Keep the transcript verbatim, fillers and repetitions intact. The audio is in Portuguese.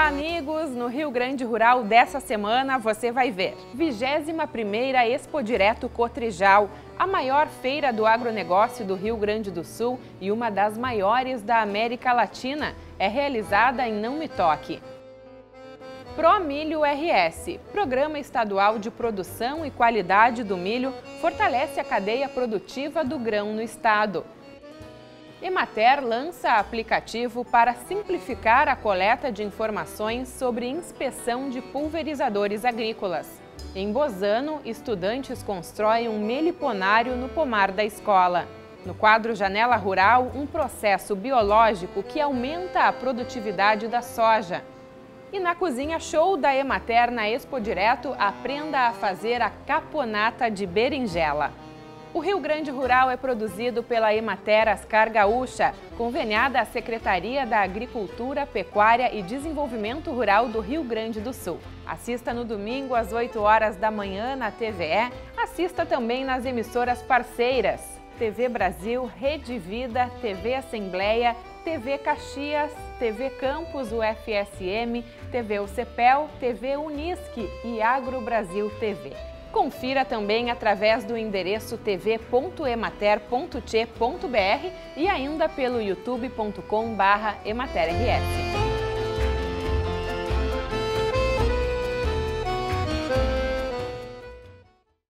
Olá, amigos! No Rio Grande Rural dessa semana você vai ver vigésima primeira Expo Direto Cotrijal, a maior feira do agronegócio do Rio Grande do Sul e uma das maiores da América Latina. É realizada em Não Me Toque. ProMilho R S, Programa Estadual de Produção e Qualidade do Milho, fortalece a cadeia produtiva do grão no estado. Emater lança aplicativo para simplificar a coleta de informações sobre inspeção de pulverizadores agrícolas. Em Bozano, estudantes constroem um meliponário no pomar da escola. No quadro Janela Rural, um processo biológico que aumenta a produtividade da soja. E na cozinha show da Emater na Expo Direto, aprenda a fazer a caponata de berinjela. O Rio Grande Rural é produzido pela Emater Ascar Gaúcha, conveniada à Secretaria da Agricultura, Pecuária e Desenvolvimento Rural do Rio Grande do Sul. Assista no domingo às oito horas da manhã na T V E, assista também nas emissoras parceiras, T V Brasil, Rede Vida, T V Assembleia, T V Caxias, T V Campus U F S M, T V U C P E L, T V Unisque e Agro Brasil T V. Confira também através do endereço t v ponto emater ponto t ponto b r e ainda pelo youtube ponto com barra emater r s.